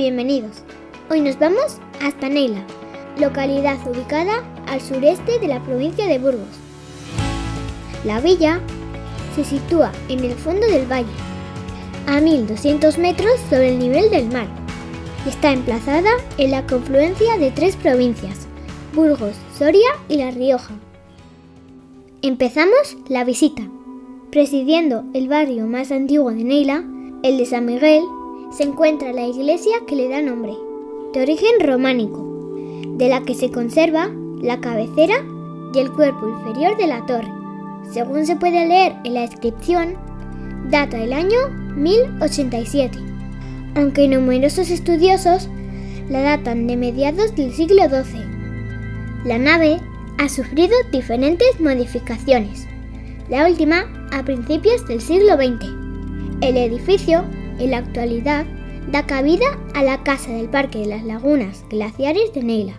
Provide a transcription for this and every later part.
bienvenidos. Hoy nos vamos hasta Neila, localidad ubicada al sureste de la provincia de Burgos. La villa se sitúa en el fondo del valle, a 1200 metros sobre el nivel del mar, y está emplazada en la confluencia de tres provincias, Burgos, Soria y La Rioja. Empezamos la visita. Presidiendo el barrio más antiguo de Neila, el de San Miguel, se encuentra la iglesia que le da nombre, de origen románico, de la que se conserva la cabecera y el cuerpo inferior de la torre. Según se puede leer en la inscripción, data del año 1087, aunque numerosos estudiosos la datan de mediados del siglo XII. La nave ha sufrido diferentes modificaciones, la última a principios del siglo XX. El edificio, en la actualidad, da cabida a la Casa del Parque de las Lagunas Glaciares de Neila.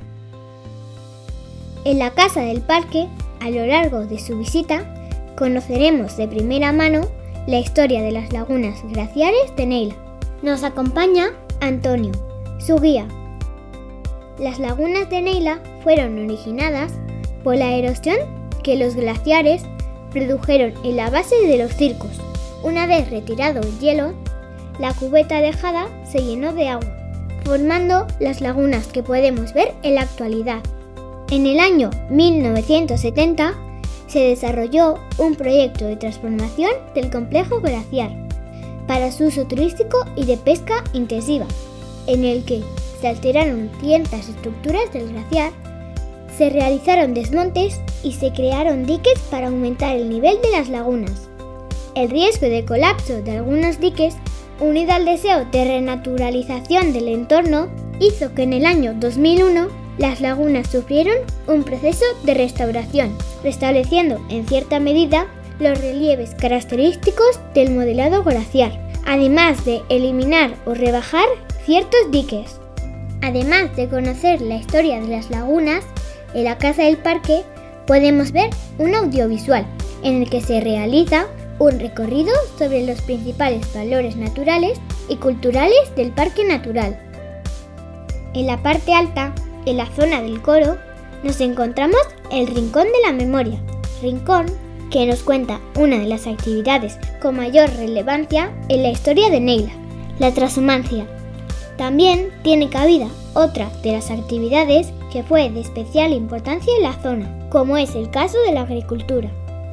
En la Casa del Parque, a lo largo de su visita, conoceremos de primera mano la historia de las lagunas glaciares de Neila. Nos acompaña Antonio, su guía. Las lagunas de Neila fueron originadas por la erosión que los glaciares produjeron en la base de los circos. Una vez retirado el hielo, la cubeta dejada se llenó de agua, formando las lagunas que podemos ver en la actualidad. En el año 1970 se desarrolló un proyecto de transformación del complejo glaciar para su uso turístico y de pesca intensiva, en el que se alteraron ciertas estructuras del glaciar, se realizaron desmontes y se crearon diques para aumentar el nivel de las lagunas. El riesgo de colapso de algunos diques, unido al deseo de renaturalización del entorno, hizo que en el año 2001 las lagunas sufrieron un proceso de restauración, restableciendo en cierta medida los relieves característicos del modelado glaciar, además de eliminar o rebajar ciertos diques. Además de conocer la historia de las lagunas, en la Casa del Parque podemos ver un audiovisual en el que se realiza un recorrido sobre los principales valores naturales y culturales del parque natural. En la parte alta, en la zona del coro, nos encontramos el Rincón de la Memoria, rincón que nos cuenta una de las actividades con mayor relevancia en la historia de Neila, la trashumancia. También tiene cabida otra de las actividades que fue de especial importancia en la zona, como es el caso de la agricultura.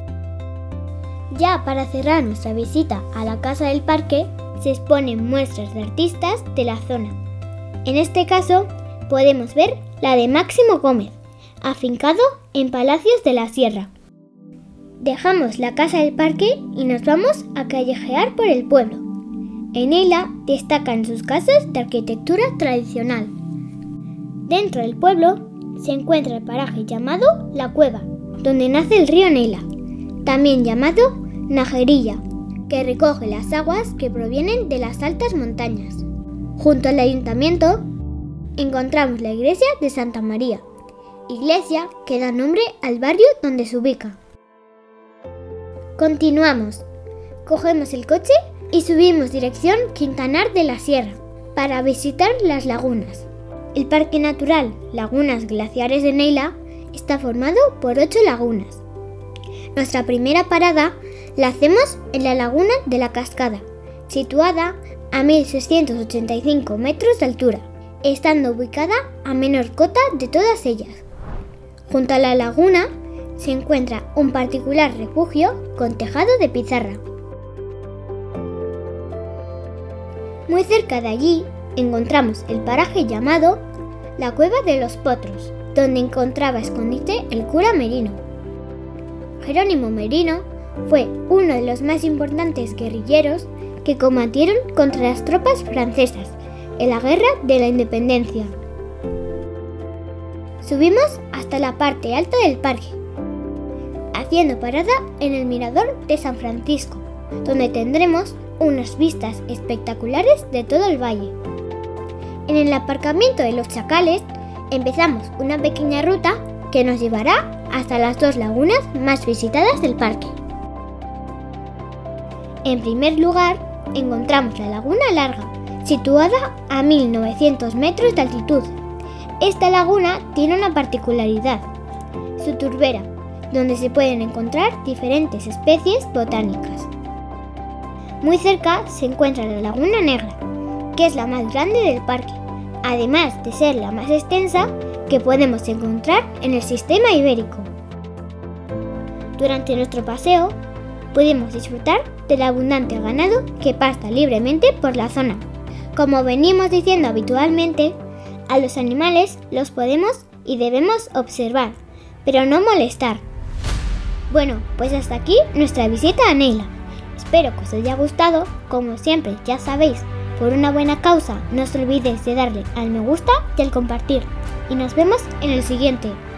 Ya para cerrar nuestra visita a la Casa del Parque, se exponen muestras de artistas de la zona. En este caso, podemos ver la de Máximo Gómez, afincado en Palacios de la Sierra. Dejamos la Casa del Parque y nos vamos a callejear por el pueblo. En Neila destacan sus casas de arquitectura tradicional. Dentro del pueblo se encuentra el paraje llamado La Cueva, donde nace el río Neila, también llamado Najerilla, que recoge las aguas que provienen de las altas montañas. Junto al ayuntamiento encontramos la iglesia de Santa María, iglesia que da nombre al barrio donde se ubica. Continuamos, cogemos el coche y subimos dirección Quintanar de la Sierra para visitar las lagunas. El Parque Natural Lagunas Glaciares de Neila está formado por 8 lagunas. Nuestra primera parada la hacemos en la laguna de la Cascada, situada a 1685 metros de altura, estando ubicada a menor cota de todas ellas. Junto a la laguna se encuentra un particular refugio con tejado de pizarra. Muy cerca de allí encontramos el paraje llamado la Cueva de los Potros, donde encontraba escondite el cura Merino. Jerónimo Merino fue uno de los más importantes guerrilleros que combatieron contra las tropas francesas en la Guerra de la Independencia. Subimos hasta la parte alta del parque, haciendo parada en el mirador de San Francisco, donde tendremos unas vistas espectaculares de todo el valle. En el aparcamiento de los Chacales empezamos una pequeña ruta que nos llevará hasta las 2 lagunas más visitadas del parque. En primer lugar, encontramos la Laguna Larga, situada a 1900 metros de altitud. Esta laguna tiene una particularidad, su turbera, donde se pueden encontrar diferentes especies botánicas. Muy cerca se encuentra la Laguna Negra, que es la más grande del parque, además de ser la más extensa que podemos encontrar en el sistema ibérico. Durante nuestro paseo, pudimos disfrutar del abundante ganado que pasta libremente por la zona. Como venimos diciendo habitualmente, a los animales los podemos y debemos observar, pero no molestar. Bueno, pues hasta aquí nuestra visita a Neila. Espero que os haya gustado. Como siempre, ya sabéis, por una buena causa, no os olvidéis de darle al me gusta y al compartir. Y nos vemos en el siguiente.